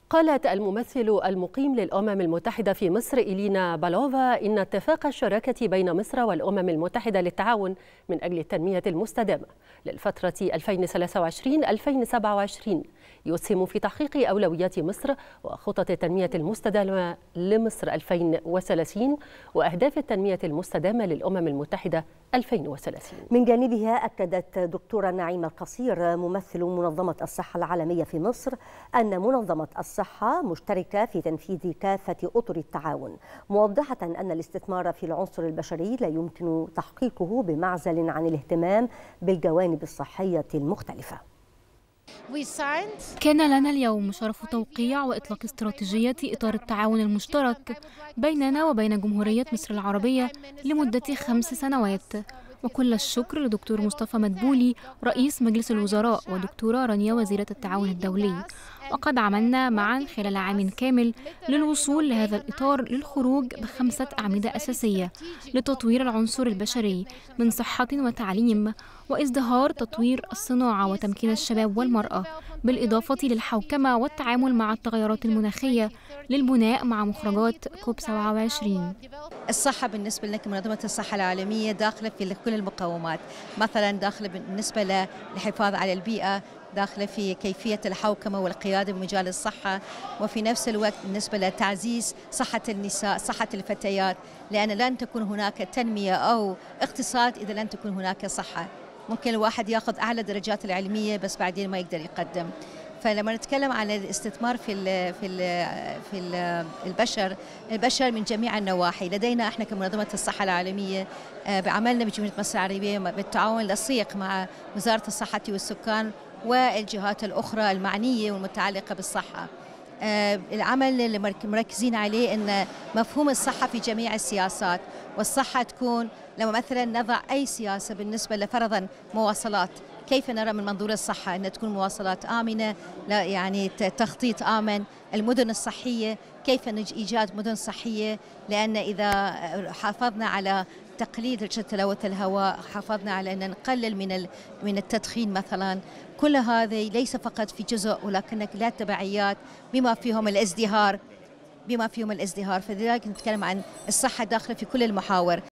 قالت الممثل المقيم للأمم المتحدة في مصر إلينا بالوفا إن اتفاق الشراكة بين مصر والأمم المتحدة للتعاون من أجل التنمية المستدامة للفترة 2023-2027 يسهم في تحقيق أولويات مصر وخطط التنمية المستدامة لمصر 2030 وأهداف التنمية المستدامة للأمم المتحدة 2030. من جانبها أكدت دكتورة نعيمة القصير ممثل منظمة الصحة العالمية في مصر أن منظمة الصحة مشتركة في تنفيذ كافة أطر التعاون، موضحة أن الاستثمار في العنصر البشري لا يمكن تحقيقه بمعزل عن الاهتمام بالجوانب الصحية المختلفة. كان لنا اليوم شرف توقيع وإطلاق استراتيجية إطار التعاون المشترك بيننا وبين جمهورية مصر العربية لمدة 5 سنوات، وكل الشكر لدكتور مصطفى مدبولي رئيس مجلس الوزراء ودكتورة رانيا وزيرة التعاون الدولي. وقد عملنا معا خلال عام كامل للوصول لهذا الإطار للخروج ب5 أعمدة أساسية لتطوير العنصر البشري من صحة وتعليم وازدهار تطوير الصناعة وتمكين الشباب والمرأة، بالإضافة للحوكمة والتعامل مع التغيرات المناخية للبناء مع مخرجات كوب 27. الصحة بالنسبة لنا كمنظمة الصحة العالمية داخلة في كل المقومات، مثلا داخلة بالنسبة للحفاظ على البيئة، داخلة في كيفية الحوكمة والقيادة بمجال الصحة، وفي نفس الوقت بالنسبة لتعزيز صحة النساء، صحة الفتيات، لأن لن تكون هناك تنمية أو اقتصاد إذا لن تكون هناك صحة. ممكن الواحد يأخذ أعلى درجات العلمية بس بعدين ما يقدر يقدم. فلما نتكلم عن الاستثمار في البشر من جميع النواحي، لدينا احنا كمنظمة الصحة العالمية بعملنا بجمهورية مصر العربية بالتعاون اللصيق مع وزارة الصحة والسكان والجهات الأخرى المعنية والمتعلقة بالصحة. العمل اللي مركزين عليه أن مفهوم الصحة في جميع السياسات، والصحة تكون لما مثلا نضع أي سياسة بالنسبة لفرضا مواصلات، كيف نرى من منظور الصحة أن تكون مواصلات آمنة، لا يعني تخطيط آمن، المدن الصحية، كيف إيجاد مدن صحية، لأن إذا حافظنا على تقليل درجة تلوث الهواء، حافظنا على أن نقلل من التدخين مثلا، كل هذه ليس فقط في جزء ولكن لها تبعيات بما فيهم الازدهار، فلذلك نتكلم عن الصحة داخلة في كل المحاور.